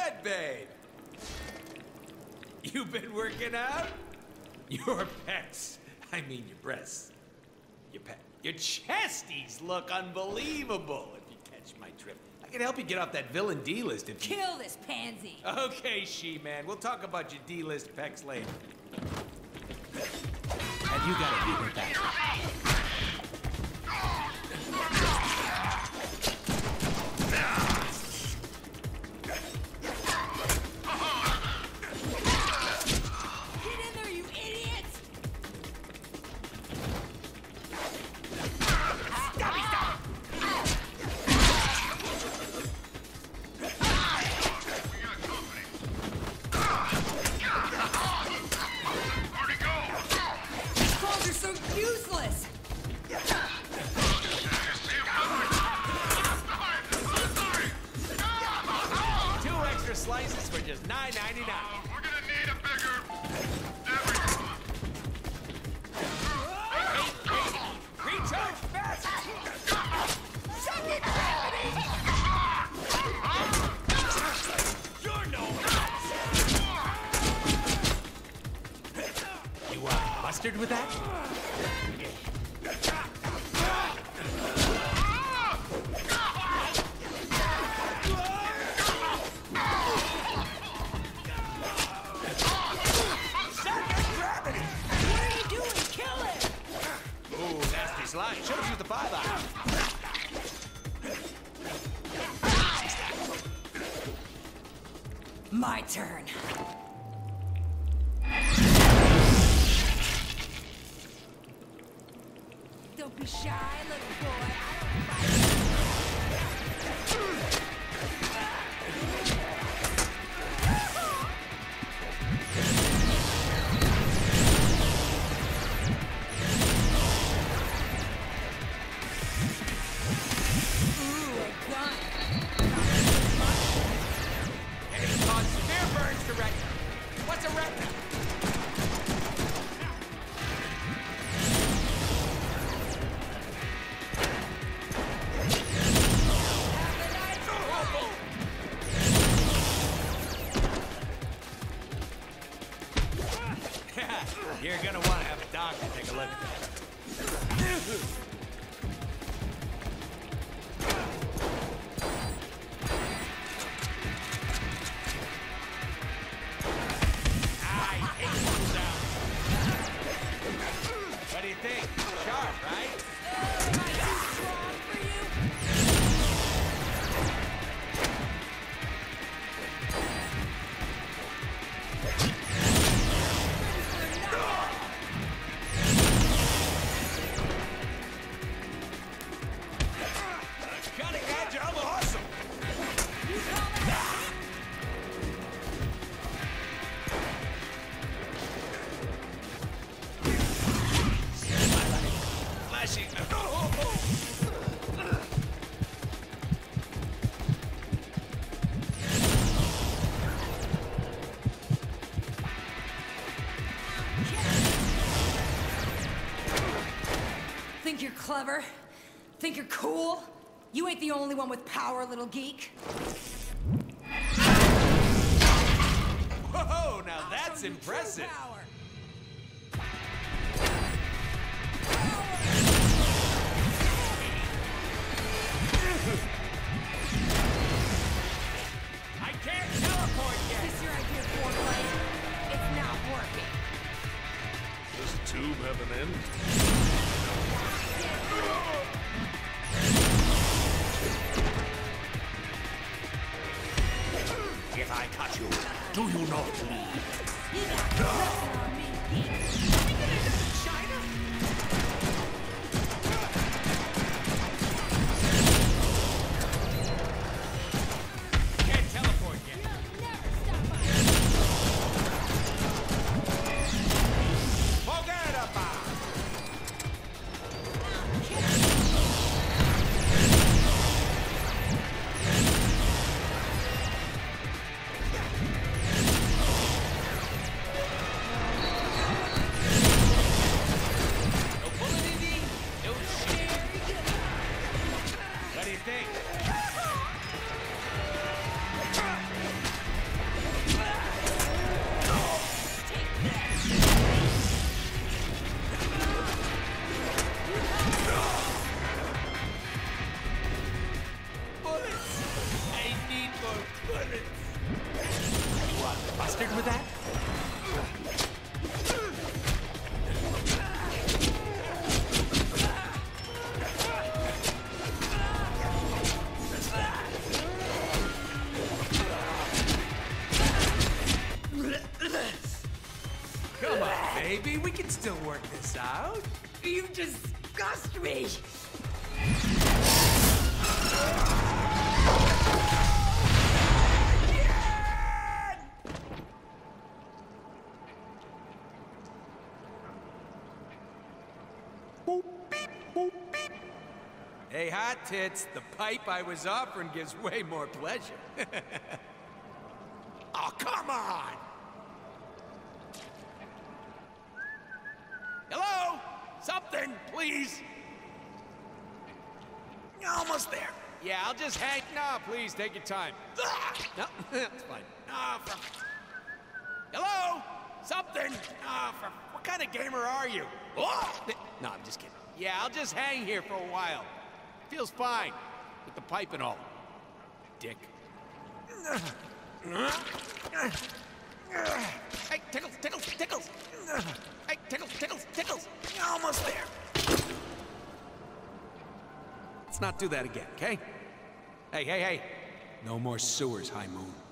that, babe? You been working out? Your pecs. I mean your breasts. Your chesties look unbelievable, if you catch my drift. I can help you get off that villain D-list if you... Kill this pansy! Okay, She-Man. We'll talk about your D-list pecs later. Have you got a beat with that? Slices for just $9.99. We're gonna need a bigger... Hey, reach out fast! Second gravity! You're no match! You want mustard with that? Slide shows you the byline. My turn. Don't be shy, little boy. What's a retina? You're gonna want to have a doctor take a look at that. What do you think? Sharp, right? Cutting edge of awesome. Flashing. Think you're clever? Think you're cool? You ain't the only one with power, little geek. Whoa, now that's impressive. I can't teleport yet. Is this your idea of foreplay? It's not working. Does the tube have an end? If I cut you, do you not bleed? You got nothing on me, geek. Are we gonna end up in China? Can't teleport yet. You'll never stop us. Forget about it. Come on, baby. We can still work this out. You disgust me! Hey, hot tits, the pipe I was offering gives way more pleasure. Oh, come on! Hello? Something, please. Almost there. Yeah, I'll just hang. No, please, take your time. No, that's fine. No, Hello? Something. No, what kind of gamer are you? Oh! No, I'm just kidding. Yeah, I'll just hang here for a while. Feels fine. With the pipe and all. Dick. Hey, tickles, tickles, tickles! Hey, tickles, tickles, tickles! Almost there. Let's not do that again, okay? Hey, hey, hey. No more sewers, High Moon.